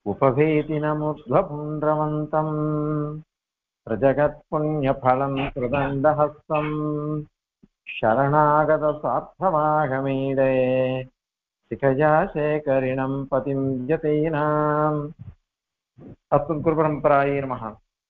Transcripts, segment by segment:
उपभेदिनमुद्ध्वपुण्ड्रवन्तम् प्रजगत्पुण्यफलं कृदण्डहस्तम् शरणागतसार्थमागमीडे शिखया शेखरिणं पतिं यतीनाम् अस्मद्गुरुपरम्परायै नमः.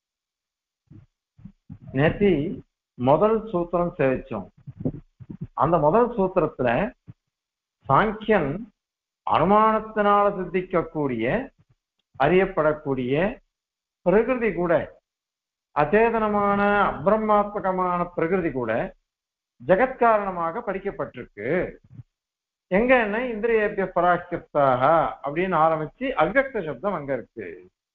நேத்தி முதல் சூத்திரம் சேவிச்சோம். அந்த முதல் சூத்திரத்துல சாங்கியன் அனுமானத்தினால சித்திக்கக்கூடிய அறியப்படக்கூடிய பிரகிருதி கூட அச்சேதனமான அப்ரஹ்மாத்மகமான பிரகிருதி கூட ஜெகத்காரணமாக படிக்கப்பட்டிருக்கு. எங்க என்ன இந்திரியேபிய பராக்கியப்தாக அப்படின்னு ஆரம்பிச்சு அவ்யக்த சப்தம் அங்க இருக்கு.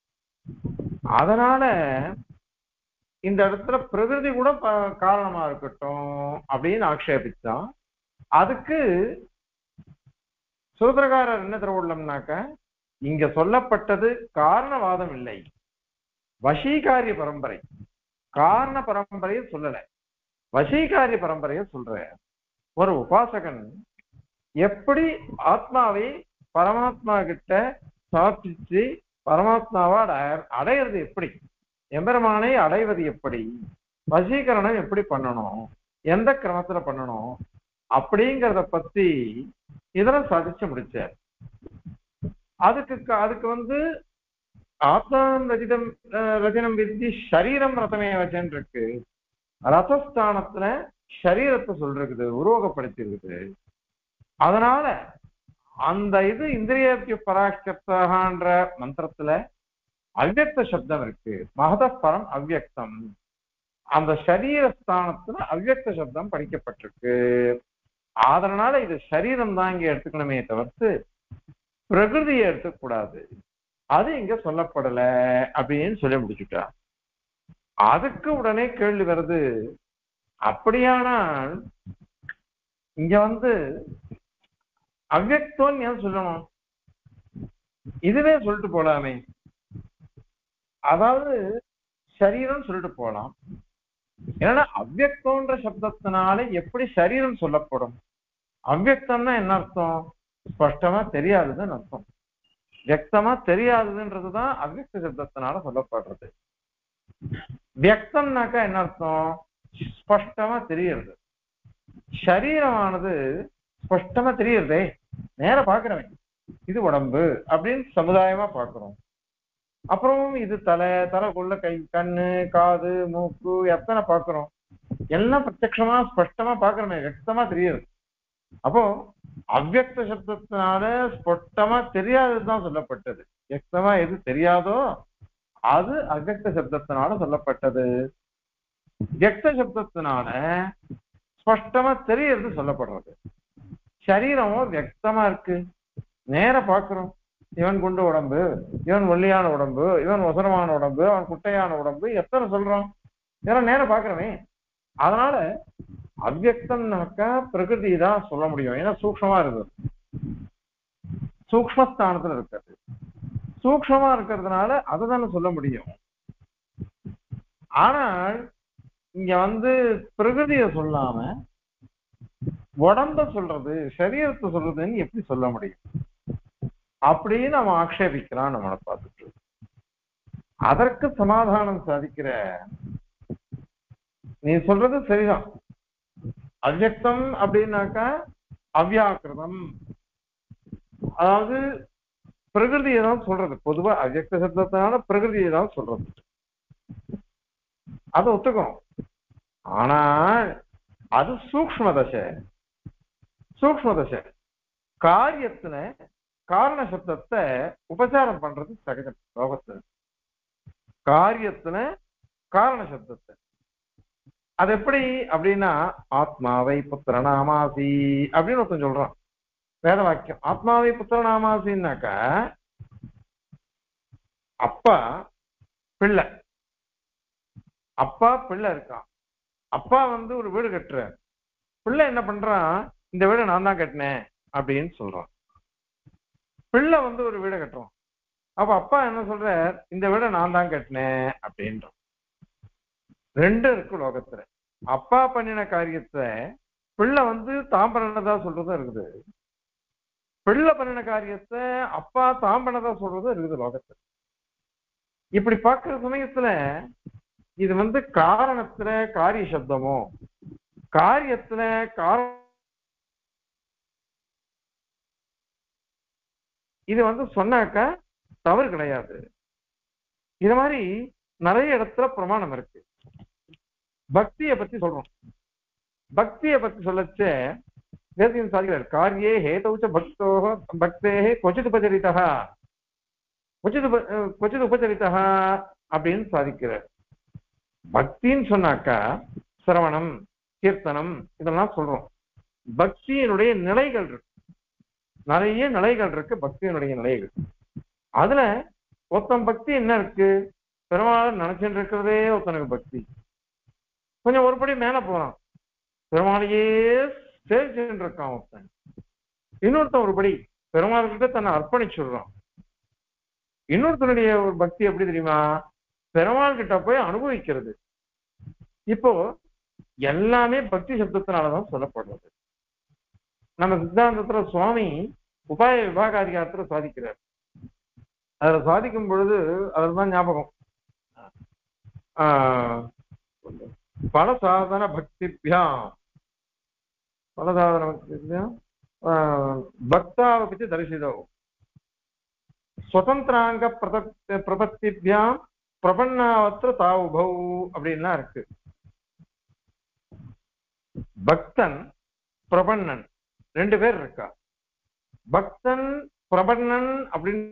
அதனால இந்த இடத்துல பிரகிருதி கூட காரணமா இருக்கட்டும் அப்படின்னு ஆக்ஷேபிச்சான். அதுக்கு சூத்திரகாரர் என்ன திருவுள்ளம்னாக்க, இங்க சொல்லப்பட்டது காரணவாதம் இல்லை, வசீகாரிய பரம்பரை. காரண பரம்பரையை சொல்லல, வசீகாரிய பரம்பரையை சொல்ற. ஒரு உபாசகன் எப்படி ஆத்மாவை பரமாத்மா கிட்ட சாப்பிச்சு பரமாத்மாவா அடையிறது எப்படி, எம்பெருமானை அடைவது எப்படி, வசீகரணம் எப்படி பண்ணணும், எந்த கிரமத்துல பண்ணணும் அப்படிங்கிறத பத்தி இதெல்லாம் சாதிச்சு முடிச்சார். அதுக்கு ஆத்மானம் ரஜனம் வித்தி சரீரம் ரதமே வச்சன் இருக்கு. ரதஸ்தானத்துல சரீரத்தை சொல்றது, உருவகப்படுத்திருக்குது. அதனால அந்த இது இந்திரியேபிய பராக்கியப்தகான்ற மந்திரத்துல அவ்யக்த சப்தம் இருக்கு. மகத பரம் அவ்யக்தம். அந்த சரீரஸ்தானத்துல அவ்யக்த சப்தம் படிக்கப்பட்டிருக்கு. அதனால இது சரீரம் தான் இங்க எடுத்துக்கணுமே தவிர்த்து பிரகிருதியை எடுத்துக்கூடாது. அது இங்க சொல்லப்படல அப்படின்னு சொல்லி முடிச்சுட்டா. அதுக்கு உடனே கேள்வி வருது, அப்படியானால் இங்க அவ்யக்தம் ஏன் சொல்லணும்? இதுவே சொல்லிட்டு போலாமே. அதாவது சரீரம் சொல்லிட்டு போலாம். ஏன்னா அவ்யக்தம்ன்ற சப்தத்தினால எப்படி சரீரம் சொல்லப்படும்? அவ்யக்தம்னா என்ன அர்த்தம்? ஸ்பஷ்டமா தெரியாதுன்னு அர்த்தம். வியக்தமா தெரியாதுன்றதுதான் அவ்யக்த சப்தத்தினால சொல்லப்படுறது. வியக்தம்னாக்கா என்ன அர்த்தம்? ஸ்பஷ்டமா தெரியறது. சரீரமானது ஸ்பஷ்டமா தெரியறதே, நேர பாக்குறவன் இது உடம்பு அப்படின்னு சமுதாயமா பாக்குறோம். அப்புறம் இது தலைக்குள்ள கை, கண்ணு, காது, மூக்கு எத்தனை பாக்குறோம், எல்லாம் பிரத்யட்சமா ஸ்பஷ்டமா பாக்குறோமே, வியக்தமா தெரியுது. அப்போ அவ்யக்த சப்தத்தினால ஸ்பஷ்டமா தெரியாததுதான் சொல்லப்பட்டது. வியக்தமா எது தெரியாதோ அது அவ்யக்த சப்தத்தினால சொல்லப்பட்டது. வியக்த சப்தத்தினால ஸ்பஷ்டமா தெரியறது சொல்லப்படுறது. சரீரமும் வியக்தமா இருக்கு, நேர பாக்குறோம். இவன் குண்டு உடம்பு, இவன் ஒல்லியான உடம்பு, இவன் ஒசரமான உடம்பு, அவன் குட்டையான உடம்பு, எத்தனை சொல்றோம், இதெல்லாம் நேரம் பாக்குறமே. அதனால அவ்யக்தம்னாக்கா பிரகிருதி தான் சொல்ல முடியும். ஏன்னா சூக்ஷமா இருக்குது, சூக்மஸ்தானத்துல இருக்கிறது. சூக்ஷமா இருக்கிறதுனால அதை தானே சொல்ல முடியும். ஆனால் இங்க பிரகிருதிய சொல்லாம உடம்ப சொல்றது, சரீரத்தை சொல்றதுன்னு எப்படி சொல்ல முடியும் அப்படின்னு அவன் ஆக்ஷேபிக்கிறான் நம்மளை பார்த்துட்டு. அதற்கு சமாதானம் சாதிக்கிற, நீ சொல்றது சரிதான். அவ்யக்தம் அப்படின்னாக்கா அவ்யாக்கிருதம், அதாவது பிரகிருதியை தான் சொல்றது. பொதுவா அவ்யக்த சப்தத்தினால பிரகிருதியை தான் சொல்றது, அதை ஒத்துக்கணும். ஆனால் அது சூக்ஷ்ம தசை. சூக்ஷ்ம தசை காரியத்துல காரண சப்தத்தை உபச்சாரம் பண்றது சகஜம் லோகத்துல. காரியத்துல காரண சப்தத்தை அது எப்படி அப்படின்னா, ஆத்மாவை புத்திரநாமாசி அப்படின்னு ஒருத்தன் சொல்றான் வேத வாக்கியம். ஆத்மாவை புத்திரநாமாசின்னாக்கா அப்பா பிள்ளை, அப்பா பிள்ளை இருக்கான். அப்பா ஒரு வீடு கட்டுறார். பிள்ளை என்ன பண்றான், இந்த வீடு நான் தான் கட்டினேன் அப்படின்னு சொல்றான். பிள்ளை ஒரு வீடை கட்டுறான். அப்ப அப்பா என்ன சொல்றார், இந்த வீடை நான் தான் கட்டினேன் அப்படின்றான். ரெண்டு இருக்கு லோகத்துல. அப்பா பண்ணின காரியத்தை பிள்ளை தான் பண்ணதான் சொல்றதும் இருக்குது. பிள்ளை பண்ணின காரியத்தை அப்பா தான் பண்ணதா சொல்றது இருக்குது லோகத்துல. இப்படி பார்க்கிற சமயத்துல இது காரணத்துல காரிய சப்தமோ, காரியத்துல இது சொன்னாக்கா தவறு கிடையாது. இது மாதிரி நிறைய இடத்துல பிரமாணம் இருக்கு. பக்தியை பத்தி சொல்றோம். பக்தியை பத்தி சொல்லச்ச வேதியம் சாதிக்கிறார், காரியே ஹேதௌச்ச பக்தோ பக்தே கொச்சித் உபச்சரிதா கொச்சித் உபச்சரிதா அப்படின்னு சாதிக்கிறார். பக்தின்னு சொன்னாக்கா சிரவணம், கீர்த்தனம் இதெல்லாம் சொல்றோம். பக்தியினுடைய நிலைகள் இருக்கு, நிறைய நிலைகள் இருக்கு. பக்தியினுடைய நிலைகள் அதுல ஒருத்தன் பக்தி என்ன இருக்கு, பெருமாள் நினைச்சுட்டு இருக்கிறதே ஒருத்தனுக்கு பக்தி. கொஞ்சம் ஒருபடி மேல போறான், பெருமாளையே சேவிச்சுட்டு இருக்கான் ஒருத்தன். இன்னொருத்தன் ஒருபடி பெருமாள் கிட்ட தன்னை அர்ப்பணிச்சுடுறான். இன்னொருத்தனுடைய ஒரு பக்தி எப்படி தெரியுமா, பெருமாள் கிட்ட போய் அனுபவிக்கிறது. இப்போ எல்லாமே பக்தி சப்தத்தினாலதான் சொல்லப்படுறது. நம்ம சித்தாந்தத்துல சுவாமி உபாய விபாகாதிகாரத்துல சாதிக்கிறார். அதுல சாதிக்கும் பொழுது அதுதான் ஞாபகம், பல சாதன பக்திபியாம் பலசாதன பக்திபியாம் பக்தாவபிச்சு தரிசிதோ சுதந்திராங்க பிரபத்திபியாம் பிரபன்னாவத்திர தாவுபௌ அப்படின்லாம் இருக்கு. பக்தன் பிரபன்னன் ரெண்டு பேர் இருக்கா. பக்தன் பிரபன்னன் அப்படின்னு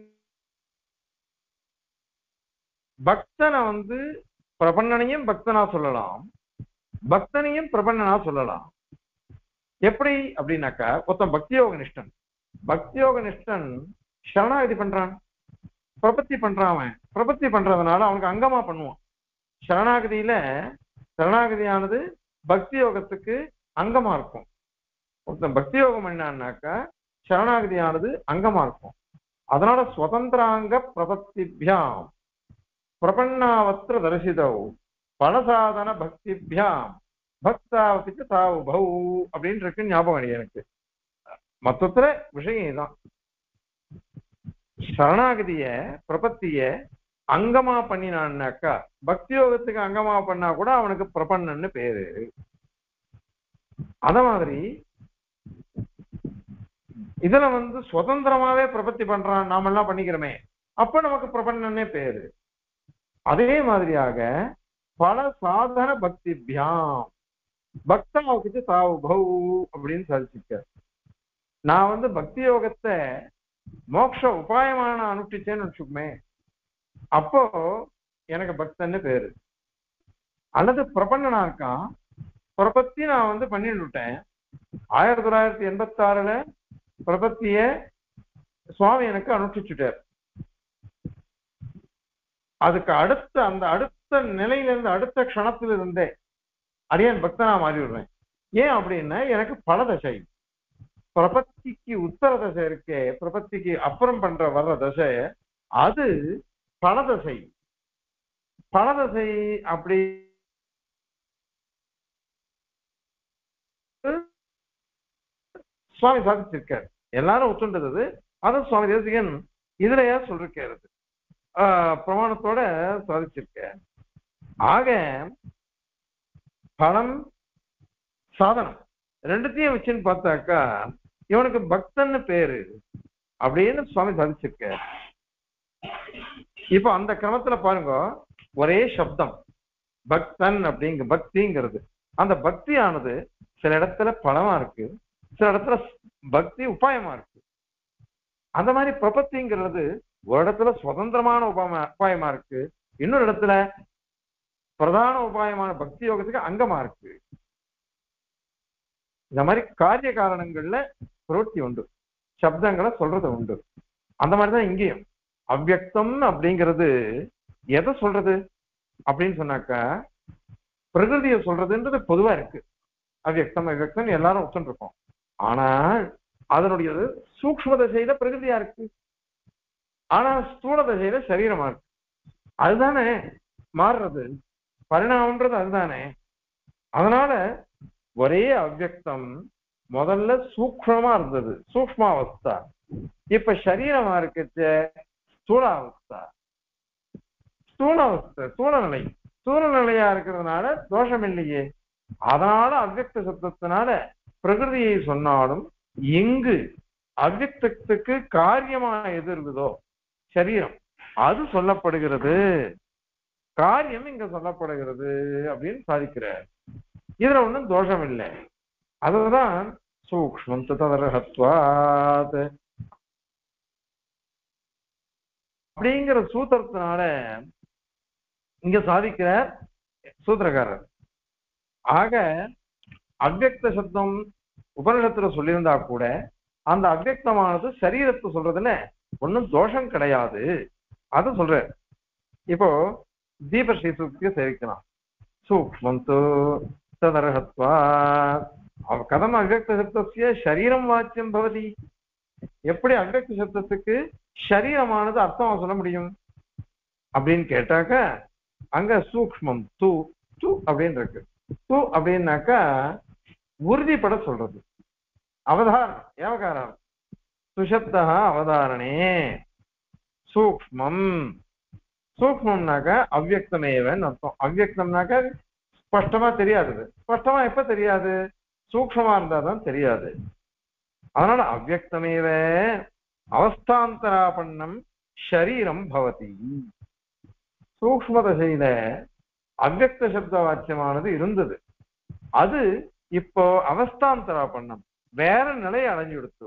பக்தனை பிரபன்னனையும் பக்தனா சொல்லலாம், பக்தனையும் பிரபன்னனா சொல்லலாம். எப்படி அப்படின்னாக்கா, ஒருத்தன் பக்தியோக நிஷ்டன். பக்தியோக நிஷ்டன் சரணாகதி பண்றான், பிரபத்தி பண்றான். அவன் பிரபத்தி பண்றதுனால அவனுக்கு அங்கமா பண்ணுவான். சரணாகதியானது பக்தி யோகத்துக்கு அங்கமா இருக்கும். ஒருத்தன் பக்தி யோகம் என்னான்னாக்கா சரணாகதியானது அங்கமா இருக்கும். அதனால சுதந்திராங்க பிரபத்திபியாம் பிரபன்னாவத்திர தரிசிதோ பலசாதன பக்திபியாம் பக்தாவதிக்கு தாவுபௌ அப்படின்னு இருக்கு. ஞாபகம் எனக்கு மொத்தத்துல விஷயம் இதுதான். சரணாகதிய பிரபத்திய அங்கமா பண்ணினான்னாக்கா, பக்தி யோகத்துக்கு அங்கமா பண்ணா கூட அவனுக்கு பிரபன்னன்னு பேரு. அத மாதிரி இதுல சுதந்திரமாவே பிரபத்தி பண்றான், நாம எல்லாம் பண்ணிக்கிறோமே, அப்ப நமக்கு பிரபன்னன்னே பேரு. அதே மாதிரியாக பல சாதன பக்திபியாம் பக்தாவுக்கு தாவுபௌ அப்படின்னு சாதிச்சிருக்க. நான் பக்தி யோகத்தை மோட்ச உபாயமான அனுஷ்டிச்சேன்னு வச்சுக்குமே, அப்போ எனக்கு பக்தன்னு பேரு. அல்லது பிரபன்னனா இருக்கான், பிரபத்தி நான் பண்ணிட்டு விட்டேன். 1986 பிரபத்திய சுவாமி எனக்கு அனுஷ்டிச்சுட்டார். அதுக்கு அடுத்த நிலையிலிருந்து அடுத்த க்ஷணத்துல இருந்தே அடியான் பக்தனா மாறி விடுறேன். ஏன் அப்படின்னா, எனக்கு பல தசை, பிரபத்திக்கு உத்தர தசை இருக்கே, பிரபத்திக்கு அப்புறம் வர்ற தசை, அது பலதசை. பலதசை அப்படி சுவாமி சாதிச்சிருக்காரு. எல்லாரும் ஒத்துண்டது. அது சுவாமி தேசிகன் இதுலயா சொல்லிருக்காரு, பிரமாணத்தோட சாதிச்சிருக்க. ஆக பலம் சாதனம் ரெண்டுத்தையும் வச்சுன்னு பார்த்தாக்கா இவனுக்கு பக்தன்னு பேரு அப்படின்னு சுவாமி சாதிச்சிருக்க. இப்ப அந்த கிரமத்துல பாருங்க, ஒரே சப்தம் பக்தன் பக்திங்கிறது, அந்த பக்தியானது சில இடத்துல பலமா இருக்கு, சில இடத்துல பக்தி உபாயமா இருக்கு. அந்த மாதிரி பிரபத்திங்கிறது ஒரு இடத்துல சுதந்திரமான உபாயமா இருக்கு, இன்னொரு இடத்துல பிரதான உபாயமான பக்தி யோகத்துக்கு அங்கமா இருக்கு. இந்த மாதிரி காரிய காரணங்கள்ல பிரவೃತ್ತಿ உண்டு, சப்தங்களை சொல்றது உண்டு. அந்த மாதிரிதான் இங்கேயும் அவ்யக்தம் அப்படிங்கிறது எதை சொல்றது அப்படின்னு சொன்னாக்கா, பிரகிருதியை சொல்றதுன்றது பொதுவா இருக்கு. அவ்யக்தம் அவ்யக்தம் எல்லாரும் ஒத்துட்டு இருக்கோம். ஆனால் அதனுடைய சூக்ஷ்ம தசையில பிரகிருதியா இருக்கு, ஆனா ஸ்தூல தசையில சரீரமா இருக்கு. அதுதானே மாறுறது, பரிணாமன்றது அதுதானே. அதனால ஒரே அவ்யக்தம் முதல்ல சூக்ஷ்மமா இருந்தது, சூக்ஷ்மாவஸ்தா. இப்ப சரீரமா இருக்கிற ஸ்தூலாவஸ்தா, ஸ்தூலாவஸ்தை ஸ்தூலநிலை, ஸ்தூலநிலையா இருக்கிறதுனால தோஷம் இல்லையே. அதனால அவ்வக்த சப்தத்தினால பிரகிருதியை சொன்னாலும் எங்கு அவ்வக்தத்துக்கு காரியமா எது இருக்குதோ சரீரம் அது சொல்லப்படுகிறது, காரியம் இங்க சொல்லப்படுகிறது அப்படின்னு சாதிக்கிறார். இதுல ஒண்ணும் தோஷம் இல்லை. அதுதான் சூக்ஷ்மம் ததர்ஹத்வாத் அப்படிங்கிற சூத்திரத்தினால இங்க சாதிக்கிறார் சூத்திரக்காரர். ஆக அவ்வக்த சப்தம் உபனிஷத்துல சொல்லியிருந்தா கூட அந்த அவ்வக்தமானது சரீரத்தை சொல்றதுல ஒன்னும் தோஷம் கிடையாது. அது சொல்ற. இப்போ தீபஸ்ரீ சூக்தியை சேவிக்கலாம். சூக்ஷ்மம் ததர்ஹத்வா கதம் அவ்வக்த சப்தஸ்ய சரீரம் வாச்சியம் பவதி. எப்படி அவ்வக்த சப்தத்துக்கு சரீரமானது அர்த்தமா சொல்ல முடியும் அப்படின்னு கேட்டாக்க அங்க சூக்ஷ்மம் தூ தூ அப்படின்னு இருக்கு. தூ அப்படின்னாக்கா உறுதிப்பட சொல்றது. அவதாரணம் ஏவகாரம் சுஷப்தா அவதாரணே சூக்ஷ்மம். சூக்ஷ்மம்னாக்க அவ்வக்தமேவன்னு அர்த்தம். அவ்வக்தம்னாக்க ஸ்பஷ்டமா தெரியாது. ஸ்பஷ்டமா எப்ப தெரியாது? சூக்ஷ்மமா இருந்தாதான் தெரியாது. அதனால அவ்வக்தமேவ அவஸ்தாந்தராபண்ணம் ஷரீரம் பவதி. சூக்ஷ்ம தசையில அவ்வக்த சப்த வாக்கியமானது இருந்தது. அது இப்போ அவஸ்தாந்தராபண்ணம் வேற நிலையை அடைஞ்சுடுத்து.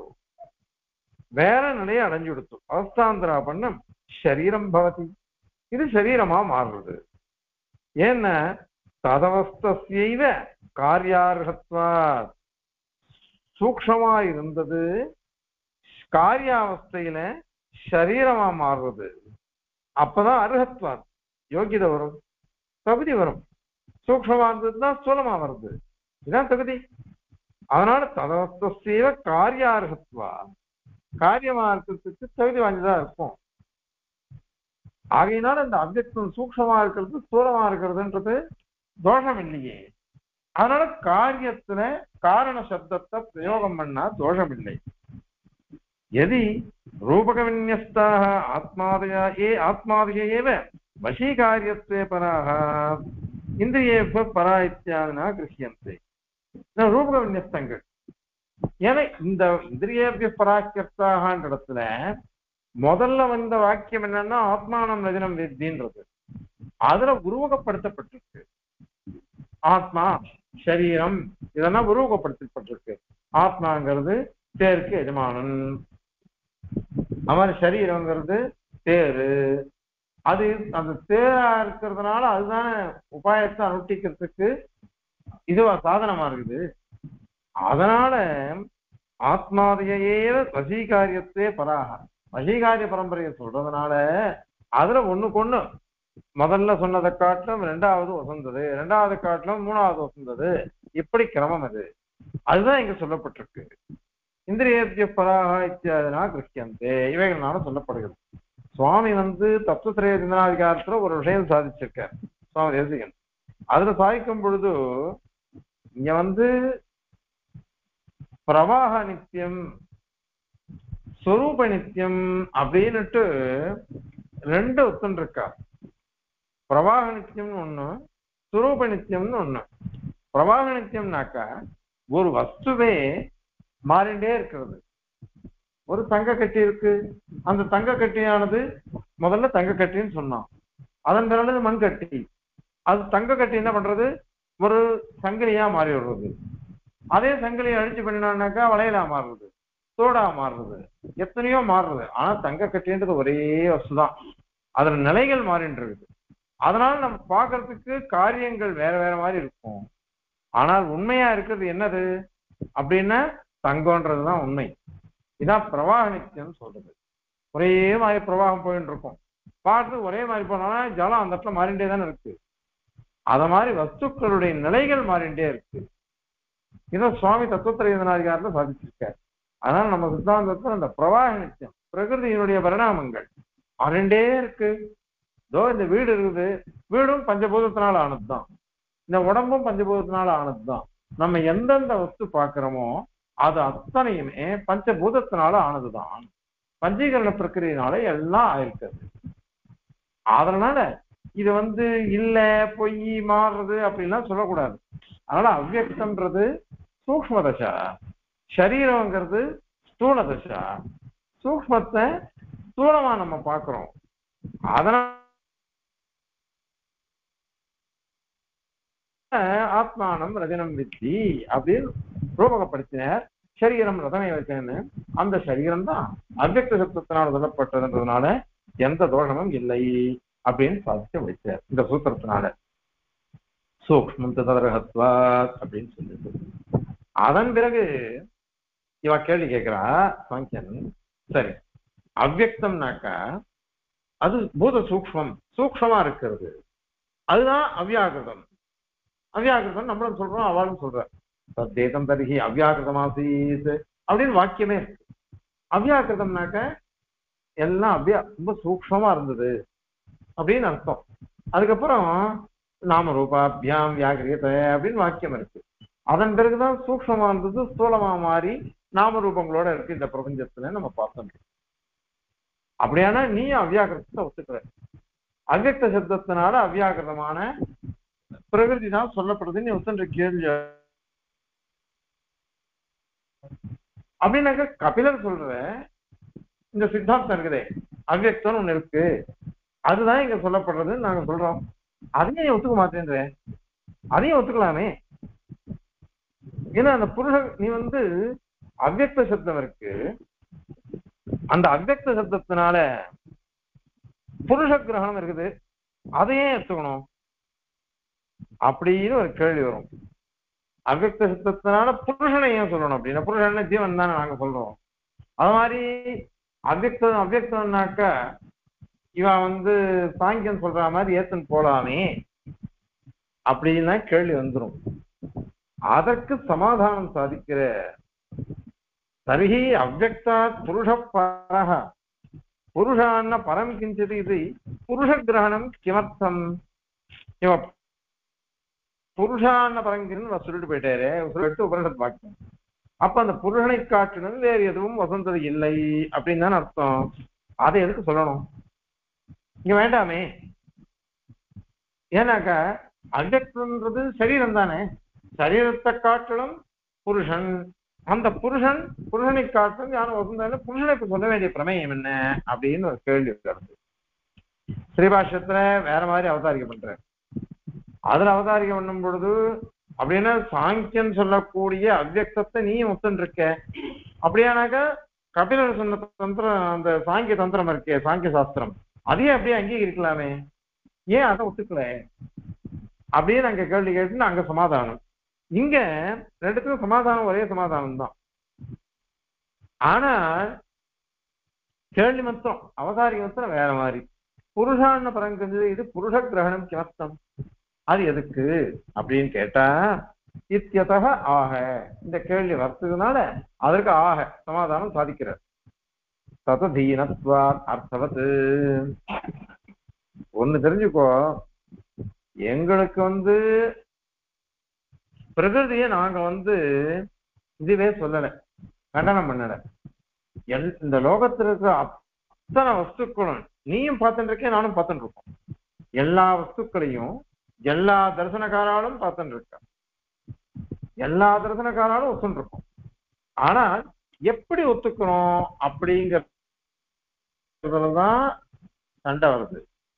வேற நிலையை அடைஞ்சுடுத்து. அவஸ்தாந்தராபண்ணம் ஷரீரம் பவதி. இது சரீரமா மாறுறது. ஏன்னா ததவஸ்தைவ காரியார்ஹத்வா சூக்ஷமா இருந்தது காரியாவஸ்தையில சரீரமா மாறுறது. அப்பதான் அர்ஹத்வா யோகிதை வரும், தகுதி வரும். சூக்ஷமா இருந்ததுதான் ஸ்தூலமா வருது. இதுதான் தகுதி. அதனால ததவஸ்தைவ காரியார்ஹத்வா காரியமா இருக்கிறதுக்கு தகுதி வாய்ந்ததா இருக்கும். ஆகையினால இந்த அவ்வக்தம் சூக்ஷமா இருக்கிறது ஸ்தூலமா இருக்கிறதுன்றது தோஷம் இல்லையே. அதனால காரியத்துல காரண சப்தத்தை பிரயோகம் பண்ணா தோஷம் இல்லை. எதி ரூபக விநியஸ்தாக ஆத்மாதய வசீகாரியத்வே பராக இந்திரியேப பரா இத்தியாதினா கிருஷ்யந்தே. ரூபக விநியஸ்தங்கள் ஏன்னா இந்த இந்திரியேபிய பராக்கியர்த்தாகன்ற இடத்துல முதல்ல வந்த வாக்கியம் என்னன்னா ஆத்மானம் ரஜனம் வித்தின்றது. அதுல உருவகப்படுத்தப்பட்டிருக்கு. ஆத்மா சரீரம் இதெல்லாம் உருவகப்படுத்தப்பட்டிருக்கு. ஆத்மாங்கிறது தேருக்கு எஜமானன், அவன் சரீரங்கிறது தேரு. அது அந்த தேரா இருக்கிறதுனால அதுதான் உபாயத்தை அனுஷ்டிக்கிறதுக்கு இதுவா சாதனமா இருக்குது. அதனால ஆத்மாதையே வசீகாரியத்தே பராக வசீகாரிய பரம்பரையை சொல்றதுனால அதுல ஒண்ணுக்கு ஒண்ணு முதல்ல சொன்னதை காட்டிலும் ரெண்டாவது வசந்தது, ரெண்டாவது காட்டிலும் மூணாவது வசந்தது, இப்படி கிரமம் அது. அதுதான் இங்க சொல்லப்பட்டிருக்கு. இந்திரியேபிய பராக இத்தியாதினா கிருஷ்யந்தே இவைகள்னால சொல்லப்படுகிறது. சுவாமி தத்துவத்திரய சிந்தனாதிகாரத்துல ஒரு விஷயம் சாதிச்சிருக்கார் சுவாமி தேசிகன். அதுல சாதிக்கும் பொழுது இங்க பிரவாக நித்தியம் ஸ்வரூப நித்தியம் அப்படின்னுட்டு ரெண்டு ஒத்துன்னு இருக்கா. பிரவாக நித்தியம்னு ஒண்ணு, ஸ்வரூப நித்தியம்னு ஒண்ணு. பிரவாக நித்தியம்னாக்கா ஒரு வஸ்துவே மாறிண்டே இருக்கிறது. ஒரு தங்க கட்டி இருக்கு, அந்த தங்க கட்டியானது முதல்ல தங்க கட்டின்னு சொன்னோம், அதன் பிறகு மண் கட்டி, அது தங்க கட்டி என்ன பண்றது ஒரு சங்கிலியா மாறி விடுறது. அதே சங்கிலியை அழிச்சு பண்ணினான்னாக்கா வளையலா மாறுறது, தோடா மாறுறது, எத்தனையோ மாறுறது. ஆனா தங்க கட்டின்றது ஒரே வஸ்துதான், அதுல நிலைகள் மாறிட்டு இருக்குது. அதனால நம்ம பார்க்கறதுக்கு காரியங்கள் வேற வேற மாதிரி இருக்கும். ஆனால் உண்மையா இருக்கிறது என்னது அப்படின்னா தங்கம்ன்றதுதான் உண்மை. இதான் பிரவாக நித்தியம் சொல்றது. ஒரே மாதிரி பிரவாகம் போயிட்டு இருக்கும், பார்த்து ஒரே மாதிரி போனாலும் ஜலம் அந்த இடத்துல மாறிண்டே தானே இருக்கு. அத மாதிரி வஸ்துக்களுடைய நிலைகள் மாறிண்டே இருக்கு. இதான் சுவாமி தத்துவத்திரய சிந்தனாதிகாரத்துல சாதிச்சிருக்காரு. அதனால நம்ம சித்தாந்தத்துல அந்த பிரவாக நித்தியம் பிரகிருதியினுடைய பரிணாமங்கள் மாறிண்டே இருக்கு. இதோ இந்த வீடு இருக்குது, வீடும் பஞ்சபூதத்தினால ஆனதுதான், இந்த உடம்பும் பஞ்சபூதத்தினால ஆனதுதான். நம்ம எந்தெந்த வஸ்து பார்க்கிறோமோ அது அத்தனையுமே பஞ்சபூதத்தினால ஆனதுதான். பஞ்சீகரண பிரக்கிரியினால எல்லாம் ஆயிருக்கிறது. அதனால இது இல்ல பொய் மாறுறது அப்படின்லாம் சொல்லக்கூடாது. அதனால அவ்வியக்தம்ன்றது சூக்ம தசா, சரீரம்ங்கிறது ஸ்தூல தசா. சூக்மத்தை ஸ்தூலமா நம்ம பார்க்கிறோம். அதனால ஆத்மானம் ரஜனம் வித்தி அப்படின்னு ரூபகப்படுத்தினார். சரீரம் ரதனை வச்சேன்னு அந்த சரீரம் தான் அவ்வியக்த சப்தத்தினால் சொல்லப்பட்டதுன்றதுனால எந்த தோஷமும் இல்லை அப்படின்னு சாதிச்சு முடிச்சார் இந்த சூத்திரத்தினால. சூக்ஷ்மம் ததரகத்வாத் அப்படின்னு சொல்லிட்டு அதன் பிறகு இவ கேள்வி கேட்கிறா சாங்கியன். சரி, அவ்வியக்தம்னாக்கா அது பூத சூக்ஷ்மம், சூக்ஷ்மமா இருக்கிறது, அதுதான் அவ்யாகிருதம். அவ்யாகிருதம் நம்மளும் சொல்றோம், அவளும் சொல்ற. சத்தேதம் தருகி அவ்யாகிருதமாசீத் அப்படின்னு வாக்கியமே இருக்கு. அவ்யாகிருதம்னாக்க எல்லாம் ரொம்ப சூக்ஷ்மமா இருந்தது அப்படின்னு அர்த்தம். அதுக்கப்புறம் நாம ரூபாபியாம் வியாகிரியத அப்படின்னு வாக்கியம் இருக்கு. அதன் பிறகுதான் சூக்ஷ்மமா இருந்தது ஸ்தூலமா மாறி நாம ரூபங்களோட இருக்கு இந்த பிரபஞ்சத்துல நம்ம பார்த்தோம். அப்படியானா நீ அவ்யாகிருதத்தை ஒத்துக்கிற. அவ்யக்த சப்தத்தினால அவ்யாகிருதமான பிரகிருதி தான் சொல்லப்படுது நீ ஒத்துன்ற கேள்வி. அப்படின்னாக்க கபிலர் சொல்ற இந்த சித்தாந்தம் இருக்குதே அவ்யக்தம் ஒண்ணு இருக்கு, அதுதான் இங்க சொல்லப்படுறதுன்னு நாங்க சொல்றோம். அதையும் நீ ஒத்துக்க மாட்டேன்ற. அதையும் ஒத்துக்கலாமே. ஏன்னா அந்த புருஷ நீ அவ்யக்த சப்தம் இருக்கு, அந்த அவ்யக்த சப்தத்தினால புருஷ கிரகணம் இருக்குது, அதையே எடுத்துக்கணும் அப்படின்னு ஒரு கேள்வி வரும். அவ்யக்த சப்தத்தினால புருஷனை ஏன் சொல்லணும் அப்படின்னா புருஷன் ஜீவன் தானே நாங்க சொல்றோம். அது மாதிரி அவ்யக்தம்னாக்க இவன் சாங்கியம் சொல்ற மாதிரி ஏத்தன் போலாமே அப்படின்னா கேள்வி வந்துடும். அதற்கு சமாதானம் சாதிக்கிற தர்ஹி அவ்யக்தா புருஷ பரஹ புருஷான்ன பரம் கிஞ்சது இது புருஷ கிரகணம் கிமர்த்தம். இவ புருஷான்ன பரங்கின்னு சொல்லிட்டு போயிட்டாரு, சொல்லிட்டு உபனிஷத் வாக்கியம். அப்ப அந்த புருஷனை காட்டிலும் வேறு எதுவும் வசந்தது இல்லை அப்படின்னு தானே அர்த்தம். அதை எதுக்கு சொல்லணும் இங்க? வேண்டாமே. ஏன்னாக்கா அவ்யக்தன்றது சரீரம் தானே, சரீரத்தை காட்டிலும் புருஷன், அந்த புருஷனை காட்டிலும் யாரும் வசந்தால புருஷனுக்கு சொல்ல வேண்டிய பிரமேயம் என்ன அப்படின்னு ஒரு கேள்வி வருது. ஸ்ரீபாஷ்யத்துல வேற மாதிரி அவதாரிக்கை பண்ற. அதுல அவதாரிக்கை பண்ணும் பொழுது அப்படின்னா சாங்கியன் சொல்லக்கூடிய அவ்யக்தத்தை நீயும் ஒத்துருக்க. அப்படியானாக்கா கபிலர் சொன்ன தந்திரம், அந்த சாங்கிய தந்திரம் இருக்கே சாங்கிய சாஸ்திரம், அதையே அப்படியே அங்கீகரிக்கலாமே, ஏன் அதை ஒத்துக்கல அப்படின்னு அங்க கேள்வி கேட்டுன்னு அங்க சமாதானம். இங்க ரெண்டுத்துக்கும் சமாதானம் ஒரே சமாதானம் தான். ஆனா கேள்வி மொத்தம் அவதாரிக மொத்தம் வேற மாதிரி. புருஷான பரங்கஞ்சது இது புருஷ கிரகணம் கிமர்த்தம், அது எதுக்கு அப்படின்னு கேட்டா இத்தியதக ஆக இந்த கேள்வி வர்த்ததுனால அதற்கு ஆக சமாதானம் சாதிக்கிறார். தததீனத்வாத் அர்த்தவத். ஒண்ணு தெரிஞ்சுக்கோ, எங்களுக்கு பிரகிருதியை நாங்க இதுவே சொல்லல, கண்டனம் பண்ணல. இந்த லோகத்துல இருக்கிற அத்தனை வஸ்துக்களும் நீயும் பார்த்துட்டு இருக்கேன், நானும் பார்த்துட்டு இருக்கோம். எல்லா வஸ்துக்களையும் எல்லா தரிசனக்காராலும் பார்த்துட்டு இருக்க, எல்லா தரிசனக்காராலும் ஒத்துன்னு இருக்கோம். ஆனால் எப்படி ஒத்துக்கணும் அப்படிங்கறதுலதான் சண்டை வருது.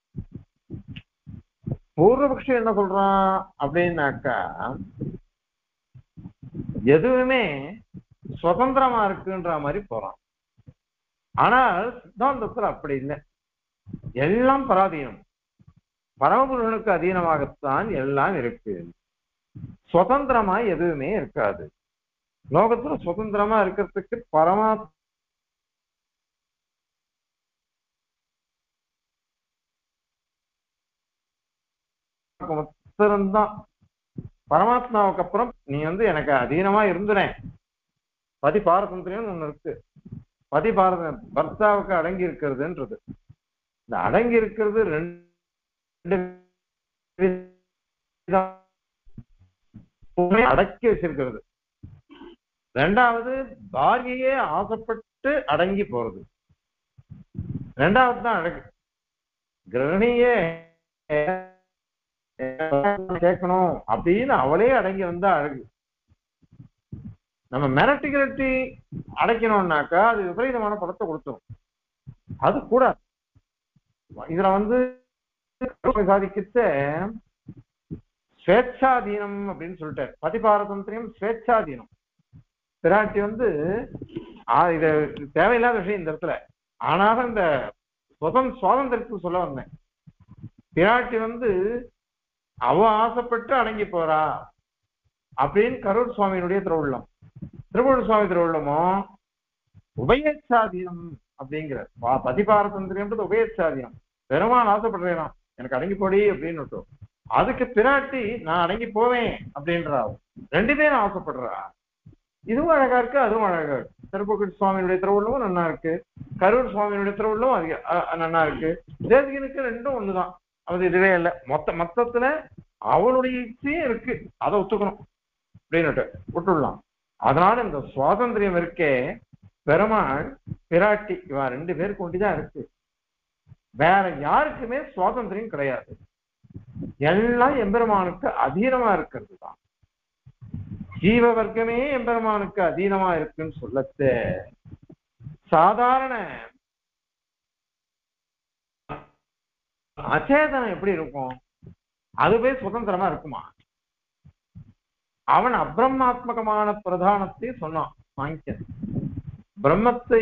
பூர்வபக்ஷி என்ன சொல்றான் அப்படின்னாக்கா எதுவுமே சுதந்திரமா இருக்குன்ற மாதிரி போறான். ஆனால் சித்தாந்தத்துல அப்படி இல்லை, எல்லாம் பராதீனம், பரமபுருஷனுக்கு அதீனமாகத்தான் எல்லாம் இருக்கு. சுதந்திரமா எதுவுமே இருக்காது. லோகத்துல சுதந்திரமா இருக்கிறதுக்கு பரமாத்மா தான். பரமாத்மாவுக்கு அப்புறம் நீ எனக்கு அதீனமா இருந்துறேன். பதி பாரதந்திரம் ஒண்ணு இருக்கு. பதி பாரத பர்த்தாவுக்கு அடங்கி இருக்கிறதுன்றது, இந்த அடங்கி இருக்கிறது ரெண்டு அடக்கி வச்சிருக்கிறது. ரெண்டாவது பாரியையே ஆசைப்பட்டு அடங்கி போறது. ரெண்டாவது தான் அழகு. கிரகணியே கேட்கணும் அப்படின்னு அவளே அடங்கி வந்தா அழகு. நம்ம மிரட்டி கிரட்டி அடைக்கணும்னாக்கா அது விபரீதமான படத்தை கொடுத்துரும். அது கூட இதுல சாதிக்கிட்ட ஸ்வேச்சாதீனம் அப்படின்னு சொல்லிட்டாரு. பதிபாரதந்திரியம் ஸ்வேச்சாதீனம். பிராட்டி இது தேவையில்லாத விஷயம் இந்த இடத்துல. ஆனாலும் இந்த சுதந்திரத்துக்கு சொல்ல வந்தேன். பிராட்டி அவ ஆசைப்பட்டு அடங்கி போறா அப்படின்னு கரூர் சுவாமியினுடைய திருவுள்ளம். திருவள்ளூர் சுவாமி திருவுள்ளமோ உபயேச்சாதீனம் அப்படிங்கிற பதிபாரதந்திரியன்றது உபயேச்சாதீனம். பெருமான் ஆசைப்படுறேன் எனக்கு அடங்கி போடி அப்படின்னு. அதுக்கு பிராட்டி நான் அடங்கி போவேன் அப்படின்றா. ரெண்டு பேரும் ஆசைப்படுறா. இதுவும் அழகா இருக்கு, அதுவும் அழகா இருக்கு. திருப்பூர் சுவாமியினுடைய திருவுள்ளமும் நல்லா இருக்கு, கரூர் சுவாமியினுடைய திருவுள்ளமும் அதிக நல்லா இருக்கு. தேசிகனுக்கு ரெண்டும் ஒண்ணுதான். அது இதுவே இல்லை. மொத்தத்துல அவளுடைய இச்சையும் இருக்கு, அதை ஒத்துக்கணும் அப்படின்னு விட்டுடலாம். அதனால இந்த சுவாதந்திரியம் இருக்கே, பெருமாள் பிராட்டி இவன் ரெண்டு பேருக்கு ஒண்டிதான் இருக்கு. வேற யாருக்குமே சுவாதந்திரியம் கிடையாது. எல்லாம் எம்பெருமானுக்கு அதீனமா இருக்கிறது தான். ஜீவ வர்க்கமே எம்பெருமானுக்கு அதீனமா இருக்குன்னு சொல்லத்து சாதாரண அச்சேதனம் எப்படி இருக்கும்? அதுவே சுதந்திரமா இருக்குமா? அவன் அப்ரஹ்மாத்மகமான பிரதானத்தை சொன்னான் வாங்கிக்க. பிரம்மத்தை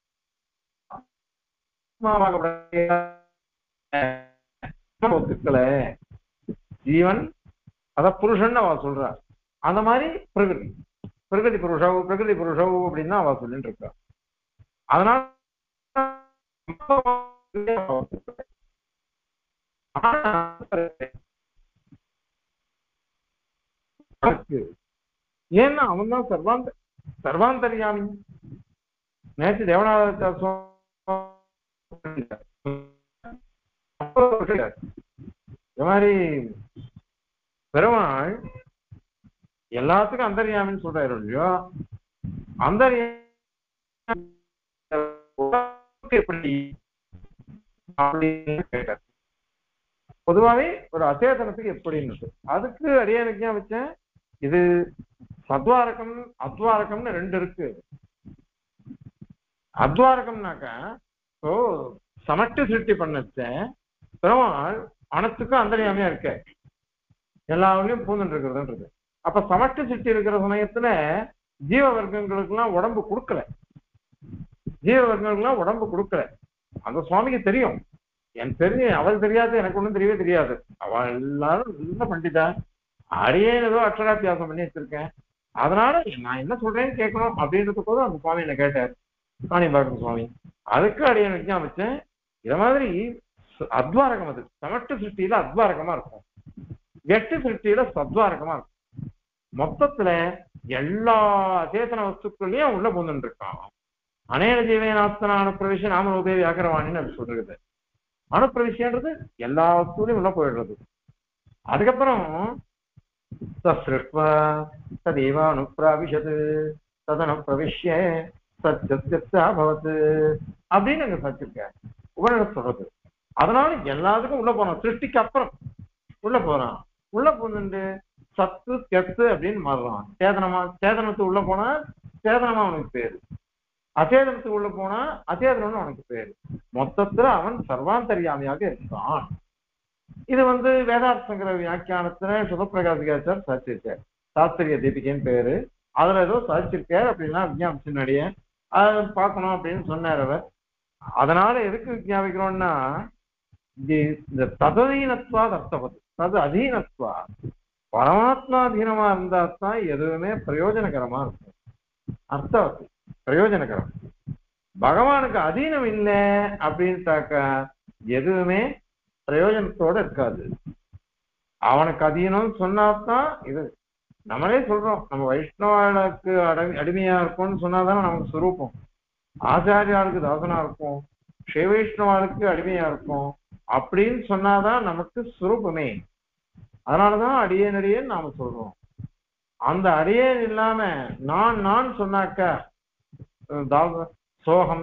ஒத்துக்கல ஜீவன், அத புருஷன் அவ சொல்றார். அந்த மாதிரி பிரகிருதி புருஷவு அப்படின்னு அவ சொல்லிட்டு இருக்கா. அதனால ஏன்னா அவன் தான் சர்வாந்தரியாமி. நேற்று தேவநாத இந்த மாதிரி பெருமாள் எல்லாத்துக்கும் அந்தர்யாமின்னு சொல்றாரு இல்லையோ, அந்தர்யாமி எப்படி அப்படின்னு கேட்டார். பொதுவாவே ஒரு அச்சேதனத்துக்கு எப்படின்னு அதுக்கு அடியானுக்கு வச்சேன். இது சத்வாரகம் அத்வாரகம்னு ரெண்டு இருக்கு. அத்வாரகம்னாக்கா சமட்டு சிருஷ்டி பண்ணச்சேன் பெருமாள் அனைத்துக்கும் அந்தர்யாமியா இருக்க, எல்லாவரையும் பூந்துட்டு இருக்கிறதுன்றது. அப்ப சமட்டு சிருஷ்டி இருக்கிற சமயத்துல ஜீவ வர்க்கங்களுக்கு எல்லாம் உடம்பு கொடுக்கல. ஜீவ வர்க்கங்களுக்குலாம் உடம்பு கொடுக்கல. அந்த சுவாமிக்கு தெரியும். எனக்கு தெரிஞ்சு அவளுக்கு தெரியாது, எனக்கு ஒண்ணும் தெரியவே தெரியாது. அவள் எல்லாரும் நல்ல பண்டிதா, அடியே ஏதோ அக்ஷராபியாசம் பண்ணி வச்சிருக்கேன். அதனால நான் என்ன சொல்றேன்னு கேட்கணும் அப்படின்றதுக்கு அந்த சுவாமி என்ன கேட்டார், காணிபாக்கம் சுவாமி. அதுக்கு அடியே விஜயம் வச்சேன். இத மாதிரி அத்வாரகம், அது சமட்டு சிருஷ்டியில அத்வாரகமா இருக்கும், எட்டு சிருஷ்டியில சத்வாரகமா இருக்கும். மொத்தத்துல எல்லா அச்சேதன வஸ்துக்களையும் உள்ள போந்துட்டு இருக்கான். அநேக ஜீவனாஸ்தன அனுப்பிரவேச நாமரூபே வியாக்கரவாணின்னு அப்படி சொல்றது. அனுப்பிரவேசன்றது எல்லா வஸ்துலையும் உள்ள போயிடுறது. அதுக்கப்புறம் ததேவ அனுப்பிராவிஷது ததனு பிரவிஷ்ய சத்யத்யாபவத் அப்படின்னு அங்க சச்சிருக்க உபநிடதம் சொல்றது. அதனால எல்லாத்துக்கும் உள்ள போறான். சிருஷ்டிக்கு அப்புறம் உள்ள போறான். உள்ள போட்டு சத்து கெத்து அப்படின்னு மாறுறான். சேதனத்துக்கு உள்ள போனா சேதனமா அவனுக்கு பேரு, அச்சேதனத்துக்கு உள்ள போனா அச்சேதனம்னு அவனுக்கு பேரு. மொத்தத்துல அவன் சர்வாந்தரியாமியாக இருக்கான். இது வேதார்த்தங்கிற வியாக்கியானத்துல சுபப்பிரகாசிகாச்சார் சாதிச்சிருக்கார். சாஸ்திரிய தீபிகைன்னு பேரு. அதுல ஏதோ சாதிச்சிருக்காரு அப்படின்னா விஞ்ஞாபிச்சுடைய அதை பார்க்கணும் அப்படின்னு சொன்னார் அவர். அதனால எதுக்கு விஞ்ஞாபிக்கிறோம்னா, இந்த ததீனத்வா அர்த்தவது தது அதீனத்வா, பரமாத்மாதீனமா இருந்தா தான் எதுவுமே பிரயோஜனகரமா இருக்கும். அர்த்தவத்து பிரயோஜனகரம். பகவானுக்கு அதீனம் இல்லை அப்படின்ட்டாக்கா எதுவுமே பிரயோஜனத்தோட இருக்காது. அவனுக்கு அதீனம் சொன்னாதான் இது. நம்மளே சொல்றோம், நம்ம வைஷ்ணவாளுக்கு அடிமையா இருக்கும்னு சொன்னாதானே நமக்கு சுரூபம். ஆச்சாரியாளுக்கு தாசனா இருக்கும், ஸ்ரீ வைஷ்ணவாளுக்கு அடிமையா இருக்கும் அப்படின்னு சொன்னாதான் நமக்கு சுரூபமே. அதனாலதான் அடியேன் அடியேன்னு நாம சொல்றோம். அந்த அடியேன் இல்லாம நான் சொன்னாக்க சோகம்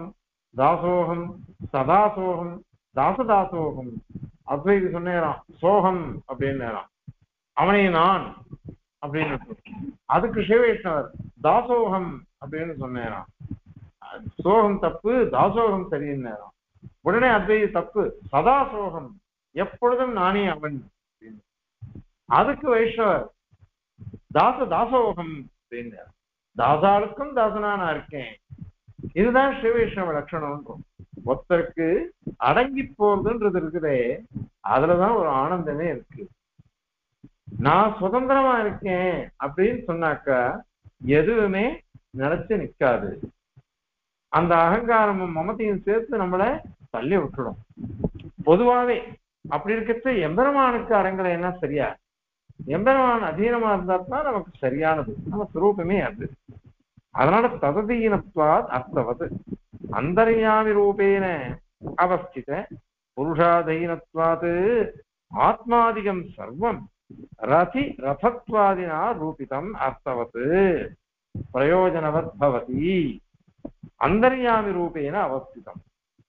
தாசோகம் சதாசோகம் தாசதாசோகம் அத்வைதி சொன்னேராம் சோகம் அப்படின்னு நேரம் அவனை நான் அப்படின்னு அதுக்கு சிவவைஷ்ணவர் தாசோகம் அப்படின்னு சொன்னேராம் சோகம் தப்பு தாசோகம் சரின்னு நேரம் உடனே அத்வைதி தப்பு சதாசோகம் எப்பொழுதும் நானே அவன். அதுக்கு வைஷ்ணவர் தாசோகம் அப்படின்னு தாசாளுக்கும் தாசனா நான் இருக்கேன். இதுதான் ஸ்ரீ வைஷ்ணவ லட்சணம். ஒருத்தருக்கு அடங்கி போறதுன்றது இருக்குதே அதுலதான் ஒரு ஆனந்தமே இருக்கு. நான் சுதந்திரமா இருக்கேன் அப்படின்னு சொன்னாக்கா எதுவுமே நினைச்சு நிக்காது. அந்த அகங்காரமும் மமத்தையும் சேர்த்து நம்மள தள்ளி விட்டுடும். பொதுவாவே அப்படி இருக்கிறது எம்பெருமானுக்கு அடங்கலை என்ன சரியா? எம்பெருமான் அதீனமா இருந்தா தான் நமக்கு சரியானது, நம்ம சுரூபமே அது. அதனால தததீனத்வாத் அர்த்தவது அந்தர்யாமி ரூபேன அவஸ்தித புருஷாதீனத்வாத் ஆத்மாதிகம் சர்வம் ரதத்வாதினா ரூபிதம் அர்த்தவத் பிரயோஜனவத் பவதி. அந்தர்யாமி ரூபேன அவஸ்திதம்,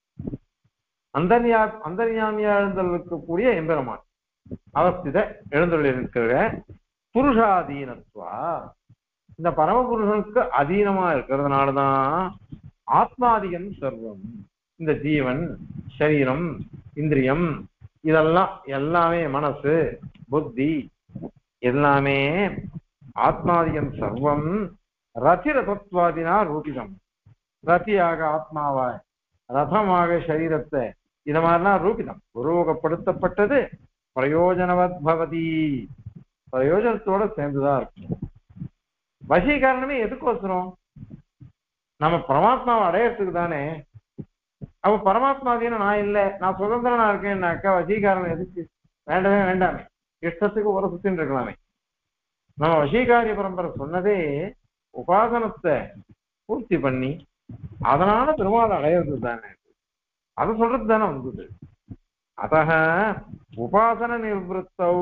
அந்தர்யாமியா எழுந்தருக்கக்கூடிய எம்பெருமான் அவஸ்தித எழுந்துள்ளிருக்கிற புருஷாதீனத்வா இந்த பரமபுருஷனுக்கு அதீனமா இருக்கிறதுனாலதான் ஆத்மாதிகம் சர்வம் இந்த ஜீவன் சரீரம் இந்திரியம் இதெல்லாம் எல்லாமே மனசு புத்தி எல்லாமே ஆத்மாதிகம் சர்வம் ரதிரதத்வாதினா ரூபிதம். ரதியாக ஆத்மாவாய் ரதமாக சரீரத்தை இத மாதிரிலாம் ரூபிதம் உருவகப்படுத்தப்பட்டது. பிரயோஜனவத் பவதி பிரயோஜனத்தோட சேர்ந்துதான் இருக்கும். வசீகரணமே எதுக்கோசரம்? நம்ம பரமாத்மாவை அடையறதுக்கு தானே. அப்ப பரமாத்மாதீன நான் இல்லை நான் சுதந்திரனா இருக்கேன்னாக்கா வசீகாரம் எதுக்கு? வேண்டவே வேண்டாமே, இஷ்டத்துக்கு ஒரு சுத்தின்னு இருக்கலாமே. நம்ம வசீகாரிய பரம்பரை சொன்னதே உபாசனத்தை பூர்த்தி பண்ணி அதனால பெருமாள் அடையிறது தானே, அதை சொல்றது தானே வந்தது. அத்தக உபாசன நிர்வத்தௌ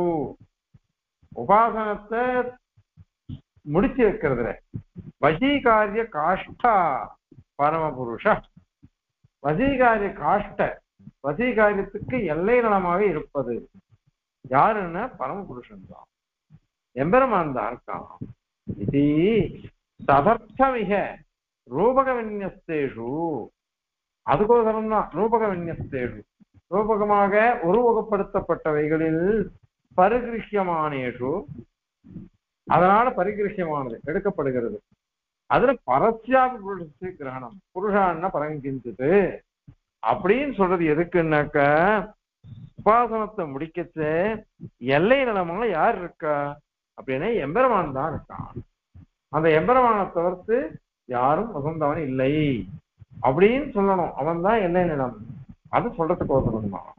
உபாசனத்தை முடிச்சு வைக்கிறதுல வசீகாரிய காஷ்டா பரமபுருஷ வசீகாரிய காஷ்ட வசீகாரியத்துக்கு எல்லை நலமாக இருப்பது யாருன்னா பரமபுருஷன் தான், எம்பெருமான் தான் இருக்கான். இது ததர்த்தமிக ரூபக விநியஸ்தேஷு அதுக்கோசரம் தான் ரூபக விநியஸ்தேஷு ரூபகமாக உருவகப்படுத்தப்பட்டவைகளில் பரிகிருஷ்யமானேஷு அதனால பரிகிருஷ்யமானது எடுக்கப்படுகிறது. அதுல பரஸ்யாபி புருஷ கிரகணம் புருஷான்னா பரங்கிஞ்சது அப்படின்னு சொல்றது எதுக்குன்னாக்க உபாசனத்தை முடிக்கச்சு எல்லை நிலமாக யார் இருக்கா அப்படின்னா எம்பெருமான் தான் இருக்கான். அந்த எம்பெருமானை தவிர்த்து யாரும் வசந்தவன் இல்லை அப்படின்னு சொல்லணும். அவன் தான் எல்லை நிலம், அது சொல்றதுக்கு ஒருத்தரும் தான்.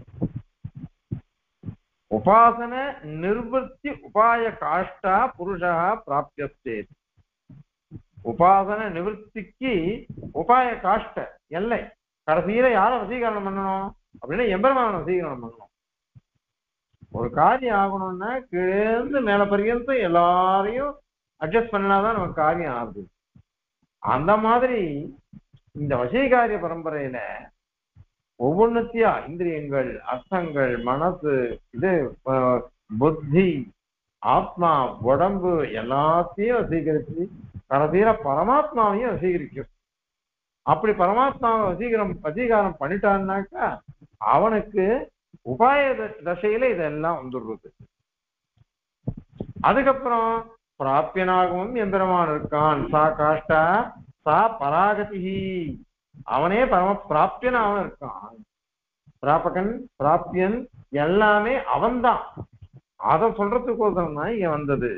உபாசன நிர்வர்த்தி உபாய காஷ்டா புருஷா பிராப்தியஸ்தே. உபாசன நிவர்த்திக்கு உபாய காஷ்ட எல்லை கடைசியில யாரை வசீகரணம் பண்ணணும் அப்படின்னா எம்பெருமான வசீகரணம் பண்ணணும். ஒரு காரியம் ஆகணும்னா கீழே மேல பரியந்தம் எல்லாரையும் அட்ஜஸ்ட் பண்ணாதான் நமக்கு காரியம் ஆகுது. அந்த மாதிரி இந்த வசீகாரிய பரம்பரையில ஒவ்வொன்னுத்தியா இந்திரியங்கள் அர்த்தங்கள் மனசு இது புத்தி ஆத்மா உடம்பு எல்லாத்தையும் வசீகரிச்சு கடைசியில பரமாத்மாவையும் வசீகரிக்கும். அப்படி பரமாத்மாவை வசீகாரம் பண்ணிட்டான்னாக்கா அவனுக்கு உபாய தசையில இதெல்லாம் வந்துடுறது. அதுக்கப்புறம் பிராப்பியனாகவும் எம்பெருமான் இருக்கான். சா காஷ்டா சா பராகதி அவனே பரம பிராப்பியனாகவும் இருக்கான். பிராபகன் பிராப்பியன் எல்லாமே அவன்தான். அதை சொல்றதுக்கோசரம் தான் இங்க வந்தது.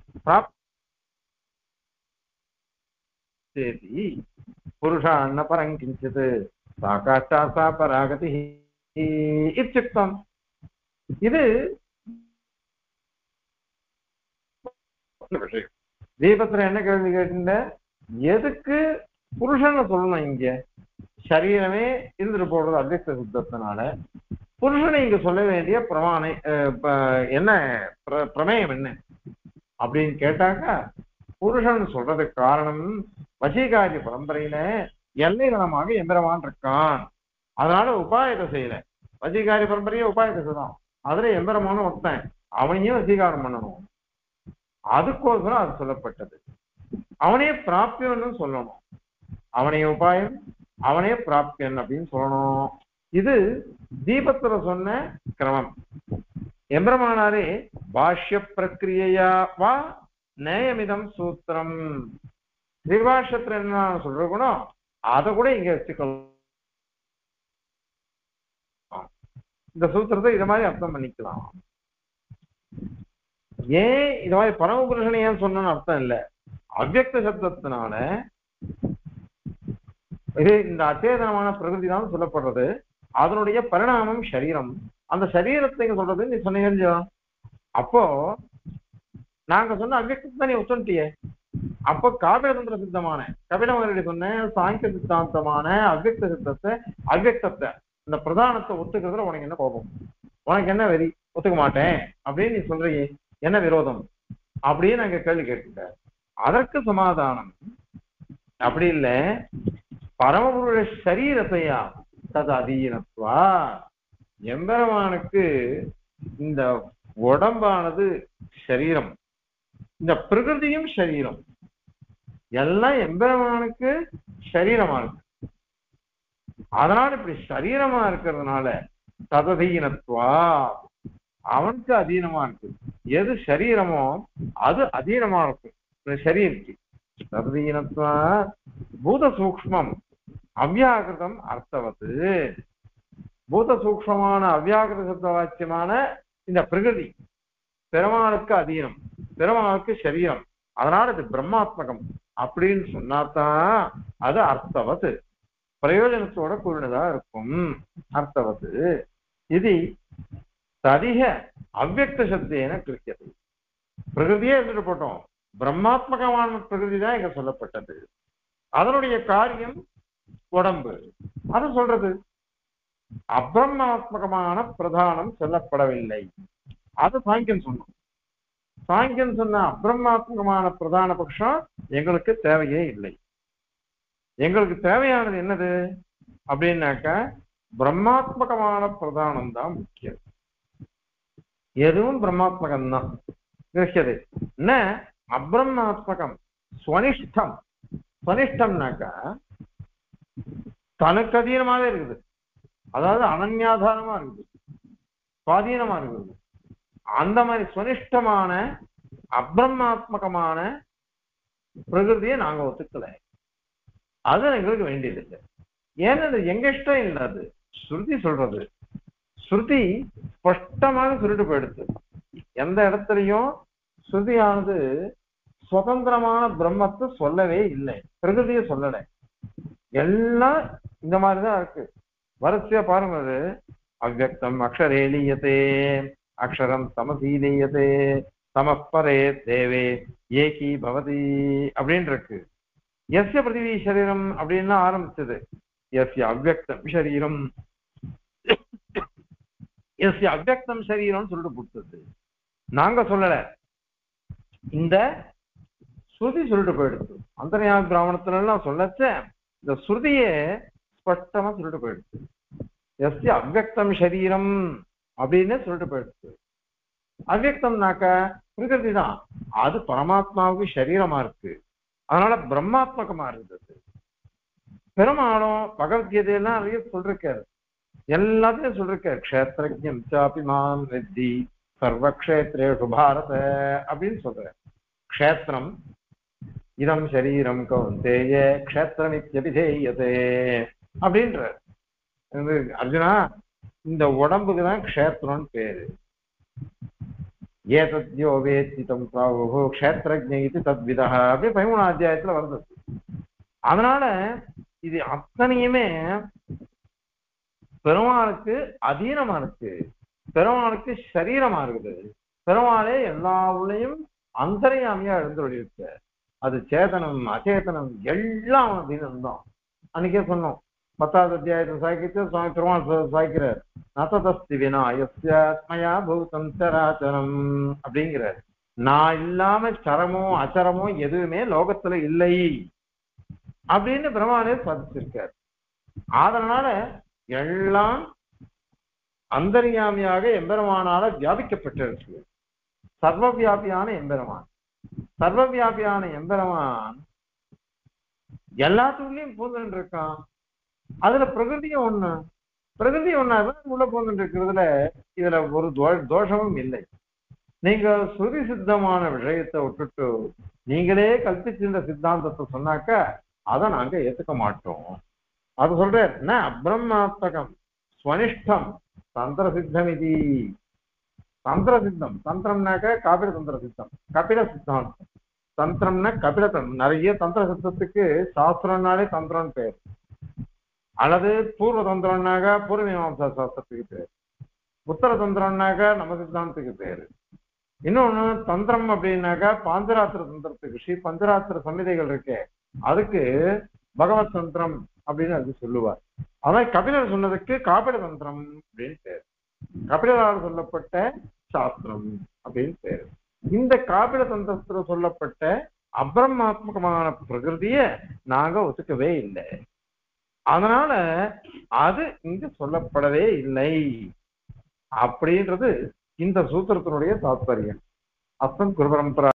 புருஷா அன்ன பரங்கிஞ்சது சா காஷ்டா சா பராகதி இத்யுக்தம். இது விஷயம். தீபத்துல என்ன கேள்வி கேட்டுட்ட? எதுக்கு புருஷன் சொல்லணும்? இங்க சரீரமே இருந்துட்டு போடுறது அவ்வக்த சித்தத்தினால புருஷனை இங்க சொல்ல வேண்டிய பிரமாணம் என்ன பிரமேயம் என்ன அப்படின்னு கேட்டாக்கா புருஷன் சொல்றதுக்கு காரணம் வசீகாரிய பரம்பரையில எல்லை நலமாக எம்பெருமான் இருக்கான். அதனால உபாயத்தை செய்யல. வசீகாரி பரம்பரையே உபாயத்தை செய்தான். அதுல எம்பெருமானும் ஒருத்தன், அவனையும் வசீகாரம் பண்ணணும். அதுக்கோசரம் அது சொல்லப்பட்டது. அவனே பிராப்தியன்னு சொல்லணும். அவனே உபாயம், அவனே பிராப்தியன் அப்படின்னு சொல்லணும். இது தீபத்துல சொன்ன கிரமம். எம்பெருமானாரே பாஷ்ய பிரக்கிரியா வா நேயமிதம் சூத்திரம், திரிபாஷத்துல என்ன சொல்றோம் அதை கூட இங்க வச்சுக்கலாம். இந்த சூத்திரத்தை இத மாதிரி அர்த்தம் பண்ணிக்கலாம். ஏன் இது மாதிரி பரமபுருஷனை ஏன் சொன்னு அர்த்தம் இல்லை. அவ்யக்த சப்தத்தினால இது இந்த அச்சேதனமான பிரகிருதி தான் சொல்லப்படுறது. அதனுடைய பரிணாமம் சரீரம். அந்த சரீரத்தை சொல்றது நீ சொன்னீங்க. அப்போ நாங்க சொன்ன அவ்யக்தத்தை நீ ஒத்துட்டியே. அப்போ காபிலதந்திர சித்தமான கபிலமகரிட சொன்ன சாங்கிய சித்தாந்தமான அவ்யக்த சித்தத்தை, அவ்யக்தத்தை, இந்த பிரதானத்தை ஒத்துக்கிறதுல உனக்கு என்ன கோபம், உனக்கு என்ன வெறி? ஒத்துக்க மாட்டேன் அப்படின்னு நீ சொல்றீங்க, என்ன விரோதம் அப்படின்னு நாங்க கேள்வி கேட்டுட்ட. அதற்கு சமாதானம் அப்படி இல்லை. பரமபுருஷ சரீரத்தையா தது அதீனத்வா, எம்பெருமானுக்கு இந்த உடம்பானது சரீரம், இந்த பிரகிருதியும் சரீரம், எல்லாம் எம்பெருமானுக்கு சரீரமா இருக்கு. அதனால இப்படி சரீரமா இருக்கிறதுனால தததீனத்வா, அவனுக்கு அதீனமா இருக்கு. எது சரீரமோ அது அதீனமா இருக்கு சரீரத்துக்கு. தததீனத்வா பூத சூக்ஷ்மம் அவ்யாகிருதம் அர்த்தவத்து, பூத சூக்ஷ்மமான அவ்யாகிருத சப்த வாக்கியமான இந்த பிரகிருதி பெருமாளுக்கு அதீனம், பெருமாளுக்கு சரீரம். அதனால இது பிரம்மாத்மகம் அப்படின்னு சொன்னாதான் அது அர்த்தவத்து, பிரயோஜனத்தோட கூடினதா இருக்கும். அர்த்தவத்து இது ததிக அவ்யக்த சப்தேன கிருத்தியது. பிரகிருதியே இருந்துட்டு போட்டோம், பிரம்மாத்மகமான பிரகிருதி தான் இங்க சொல்லப்பட்டது. அதனுடைய காரியம் உடம்பு. அது சொல்றது அப்ரமாத்மகமான பிரதானம் சொல்லப்படவில்லை. அது சாங்கியன் சொன்னோம். சாங்கியன் சொன்ன அப்ரமாத்மகமான பிரதான பட்சம் எங்களுக்கு தேவையே இல்லை. எங்களுக்கு தேவையானது என்னது அப்படின்னாக்க பிரம்மாத்மகமான பிரதானம் தான் முக்கியம். எதுவும் பிரம்மாத்மகம் தான் இருக்கிறது. என்ன அப்ரமாத்மகம் ஸ்வனிஷ்டம். ஸ்வனிஷ்டம்னாக்கா தனக்கு அதீனமாவே இருக்குது, அதாவது அனன்யாதாரமா இருக்குது, சுவாதீனமா இருக்குது. அந்த மாதிரி சுனிஷ்டமான அப்ரமாத்மகமான பிரகிருதியை நாங்க ஒத்துக்கல. அது எங்களுக்கு வேண்டியது இல்லை. ஏன்னா எங்க இஷ்டம் இல்லை, அது ஸ்ருதி சொல்றது. ஸ்ருதி ஸ்பஷ்டமாக சொல்லிட்டு போயிடுது. எந்த இடத்துலையும் ஸ்ருதியானது சுதந்திரமான பிரம்மத்தை சொல்லவே இல்லை, பிரகிருதியை சொல்லலை. எல்லாம் இந்த மாதிரிதான் இருக்கு. வரிசையா பாருங்க, அது அவ்யக்தம் அக்ஷரேலீயத்தே, அக்ஷரம் சமசீலீயத்தே, சமப்பரே தேவே ஏகி பவதி அப்படின்னு இருக்கு. எஸ்ய பிருத்திவி சரீரம் அப்படின்னு ஆரம்பிச்சது. எஸ்ய அவ்யக்தம் சரீரம், எஸ்ய அவ்யக்தம் சரீரம் சொல்லிட்டு கொடுத்தது. நாங்க சொல்லல, இந்த ஸ்ருதி சொல்லிட்டு போயிடுச்சு. அந்தர்யாமி பிராமணத்துல எல்லாம் சொல்லச்ச இந்த ஸ்ருதியே ஸ்பஷ்டமா சொல்லிட்டு போயிடுச்சு. எஸ்ய அவ்யக்தம் சரீரம் அப்படின்னு சொல்லிட்டு போயிடுச்சு. அவ்யக்தம்னாக்க பிரகிருதி தான், அது பரமாத்மாவுக்கு சரீரமா இருக்கு. அதனால பிரம்மாத்மகமா இருந்தது. பெருமாளும் பகவத்கீதையெல்லாம் நிறைய சொல்லிருக்காரு, எல்லாத்தையும் சொல்லிருக்காரு. க்ஷேத்ரஜ்ஞம் சாபி மாம் வித்தி சர்வக்ஷேத்ரேஷு பாரத அப்படின்னு சொல்ற. க்ஷேத்திரம் இதம் சரீரம் கௌந்தேய க்ஷேத்திரமித்யபிதேயதே அப்படின்ற. அர்ஜுனா, இந்த உடம்புக்கு தான் க்ஷேத்திரம்னு பேரு. ஏதத்யோ வேத்திதம் பிராவோ க்ஷேத்ரஜ்ஞ இது தத்விதா அப்படி 13ஆம் அத்தியாயத்துல வருது. அதனால இது அத்தனையுமே பெருமாளுக்கு அதீனமா இருக்கு, பெருமாளுக்கு சரீரமா இருக்குது. பெருமாளே எல்லா உள்ளையும் அந்தர்யாமியா எழுந்துள்ளிருக்கு. அது சேதனம் அச்சேதனம் எல்லாம் அதீனம்தான். அன்னைக்கே சொன்னோம், 10ஆவது அத்தியாயத்தை சாய்க்கிட்டு சுவாமி பெருமாள் சாய்க்கிறார். நததஸ்தி விநாயஸ்யா பூதம் சராச்சரம் அப்படிங்கிறார். நான் இல்லாம சரமோ அச்சரமோ எதுவுமே லோகத்துல இல்லை. அப்படின்னு பெருமானே சாதிச்சிருக்காரு. அதனால எல்லாம் அந்தர்யாமியாக எம்பெருமானால வியாபிக்கப்பட்டிருக்கு. சர்வவியாபியான எம்பெருமான். சர்வவியாபியான எம்பெருமான் எல்லாத்துக்குள்ளயும் பூந்துட்டு இருக்கான். அதுல பிரகிருதியும் ஒண்ணு. பிரகிருதி ஒண்ணா உள்ள பூந்துட்டு இருக்கிறதுல இதுல ஒரு தோஷமும் இல்லை. நீங்க ஸ்ருதி சித்தமான விஷயத்தை விட்டுட்டு நீங்களே கல்பிச்சிருந்த சித்தாந்தத்தை சொன்னாக்க அதை நாங்க ஏத்துக்க மாட்டோம். அது சொல்றார் என்ன அப்ரஹ்மாத்மகம் ஸ்வனிஷ்டம் தந்திர சித்தம் இது. தந்திர சித்தம், தந்திரம்னாக்க காபில தந்திர சித்தம், கபில சித்தாந்தம். தந்திரம்னா கபில தந்திரம். நிறைய தந்திர சித்தத்துக்கு சாஸ்திரம்னாலே தந்திரம்னு பேர். அல்லது பூர்வ தந்திரம்னாக்க பூர்வ மீமாம்சா சாஸ்திரத்துக்கு பேர். உத்தர தந்திரம்னாக்க நம்ம சித்தாந்தத்துக்கு பேரு. இன்னொன்னு தந்திரம் அப்படின்னாக்கா பாஞ்சராத்திர தந்திரத்துக்கு ஸ்ரீ பஞ்சராத்திர சமிதைகள் இருக்கு, அதுக்கு பகவத் தந்திரம் அப்படின்னு அது சொல்லுவார். அதான் கபிலர் சொன்னதுக்கு காபில தந்திரம் அப்படின்னு பேரு. கபிலரால் சொல்லப்பட்ட சாஸ்திரம் அப்படின்னு பேரு. இந்த காபில தந்திரத்துல சொல்லப்பட்ட அப்ரஹ்மாத்மகமான பிரகிருதிய நாங்க ஒத்துக்கவே இல்லை. அதனால அது இங்க சொல்லப்படவே இல்லை அப்படின்றது இந்த சூத்திரத்தினுடைய தாத்பரியம். அஸ்மத் குரு பரம்பரா.